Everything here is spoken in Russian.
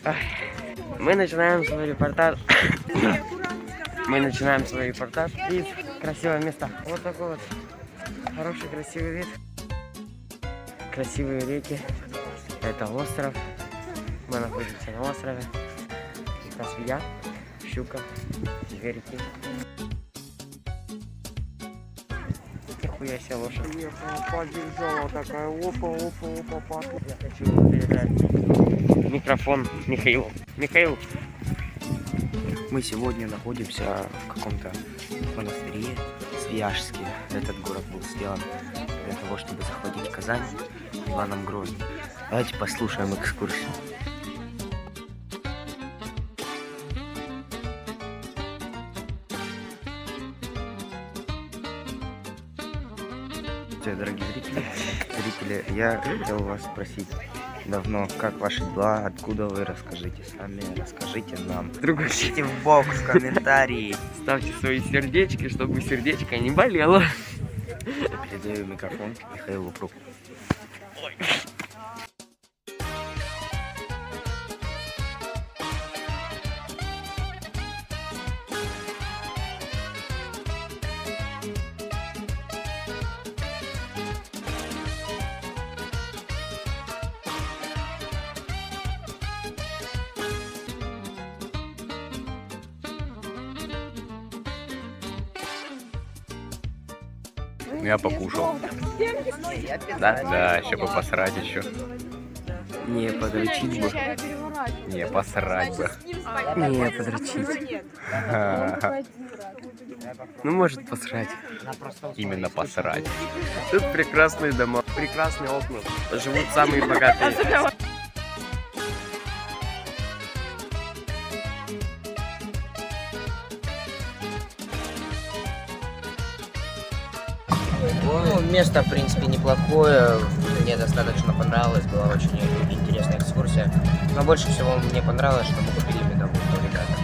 Мы начинаем свой репортаж. Мы начинаем свой репортаж из красивого места. Вот такой вот хороший красивый вид. Красивые реки. Это остров. Мы находимся на острове. Это свинья, щука, зверики. Нихуя себе лошадь. Побежала такая, опа. Я хочу передать микрофон Михаилу. Михаил. Мы сегодня находимся в каком-то монастыре Свияжске. Этот город был сделан для того, чтобы захватить Казань Иваном Грозным. Давайте послушаем экскурсию. Дорогие зрители, я хотел вас спросить давно, как ваши дела, откуда вы, расскажите сами, расскажите нам. Пишите в бокс, в комментарии. Ставьте свои сердечки, чтобы сердечко не болело. Передаю микрофон Михаилу Круку. Я покушал. Да, еще бы посрать еще. Не, подрочить бы. Не, посрать бы. Не, подрочить. Ну, может, посрать. Именно посрать. Тут прекрасные дома, прекрасные окна. Живут самые богатые. Ну, место, в принципе, неплохое, мне достаточно понравилось, была очень интересная экскурсия. Но больше всего мне понравилось, что мы купили медовуху, ребята.